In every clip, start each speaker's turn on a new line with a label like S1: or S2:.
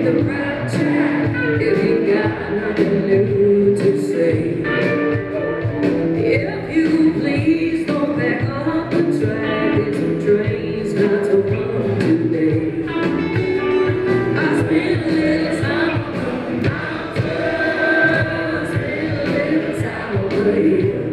S1: the right track if you got nothing new to say. If you please don't back up the track, it's a train's got to run today. I spent a little time on the mountain, spent a little time over here.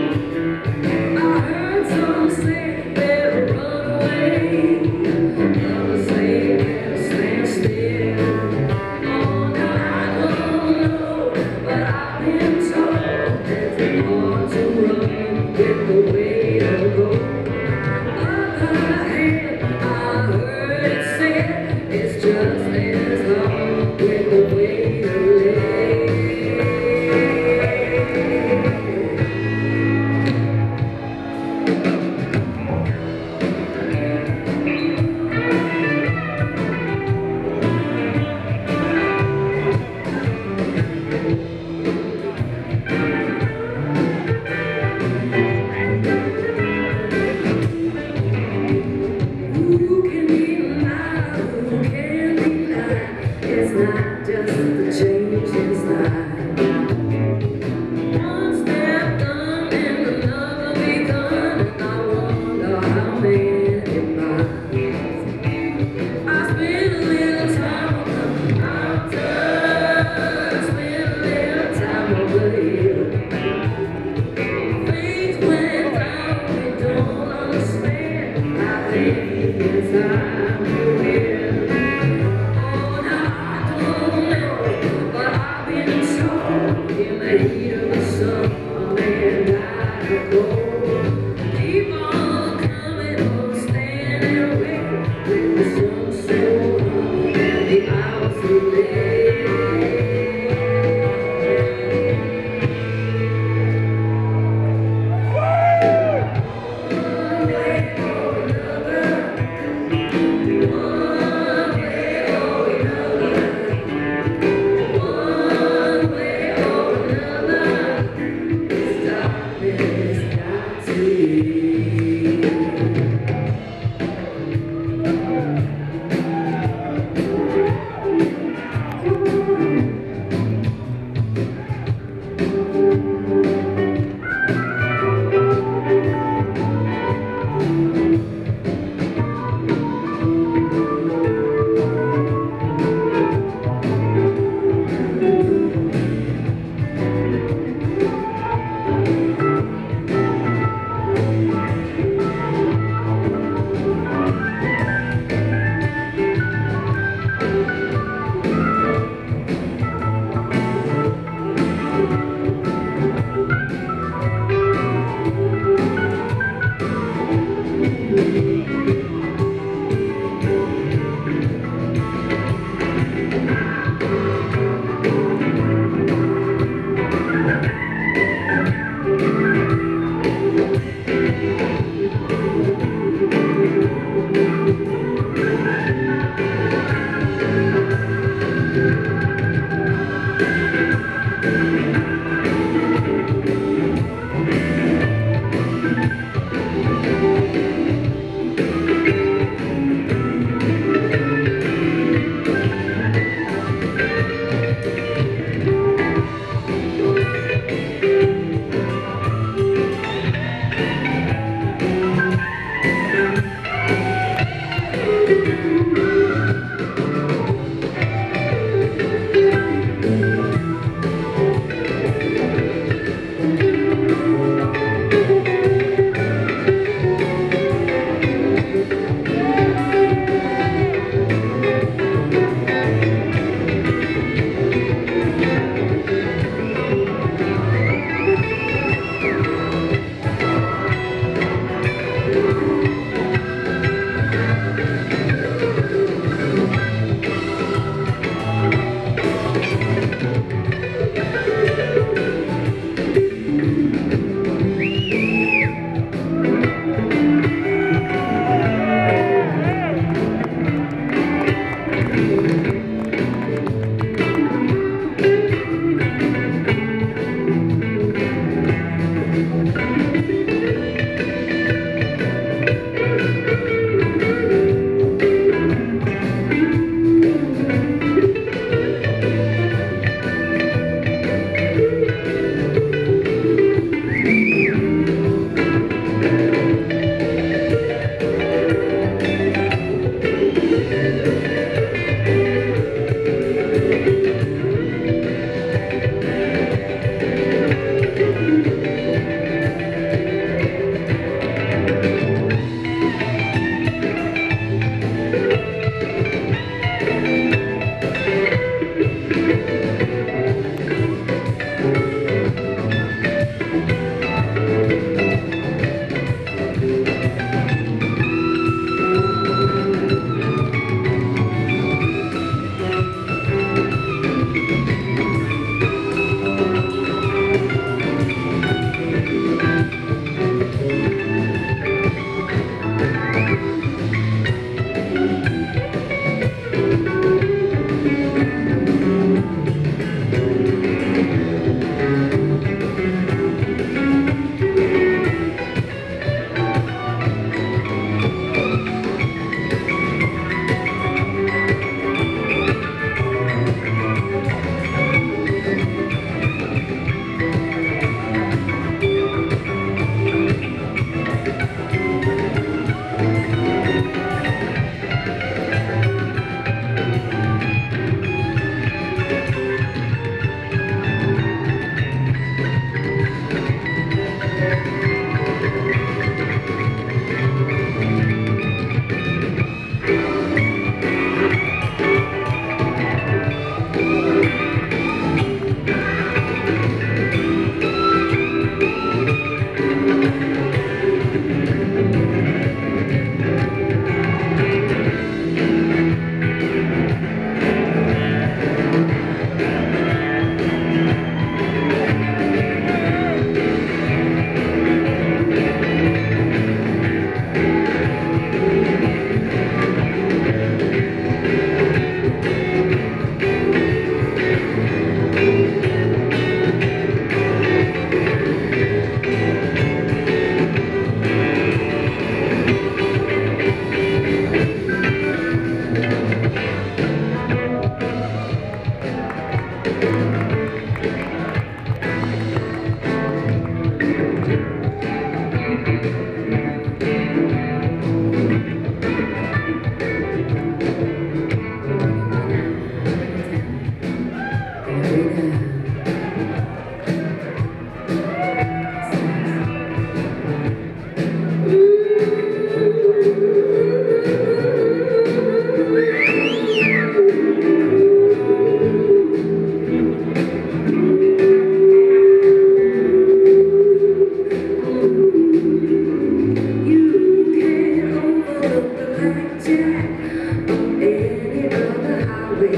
S1: I heard some say better run away, others say better stand still. Oh, now I don't know, but I've been told that the more to run, get the way to go. Other hand, I heard it said it's just as long with the way to live. It's not just the change inside. One step done and another begun, and I wonder how many miles. I spent a little time on the mountain, spent a little time over here. Things went down, we don't understand. I think it's time to hear. Keep on coming on, standing away with the sun so long and the hours so late. One way or another, one way or another, one way or another, this darkness got to leave.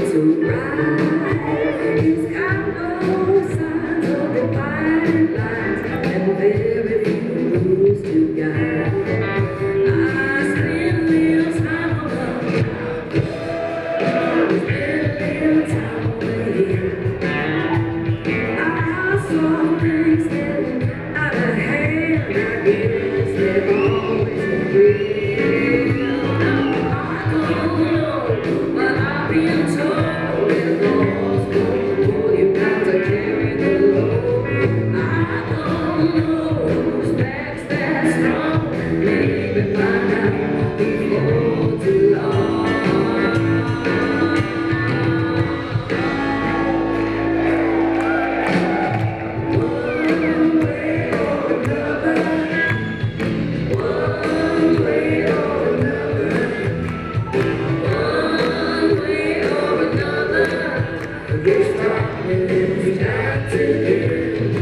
S1: to ride. He's got no signs of defining lines and very few rules to guide. I spend a little time alone, spend a little time over here. I saw things getting out of hand, I guess they've always been real. But I've been told that laws won't pull you back to carry the load. I don't know whose back's that strong. Maybe find out before too long. One way or another, one way or another. This darkness got to end.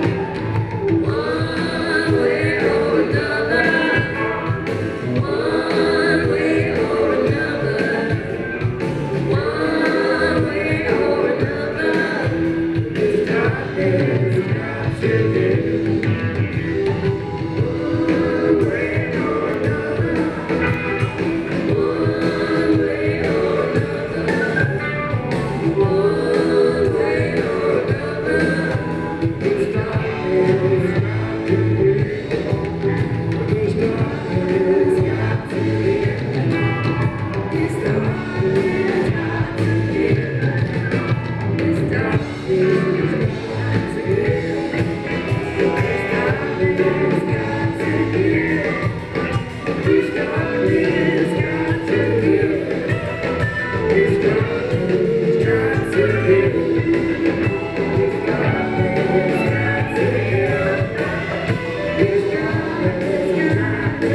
S1: One way or another. One way or another. One way or another. This darkness got to end. One way or another. One way or another. One way or another, this darkness got to end. This darkness got to end. This darkness got to end. This darkness got to end. This darkness got to end. This darkness got to end. This darkness got to end. This darkness got to end. This darkness got to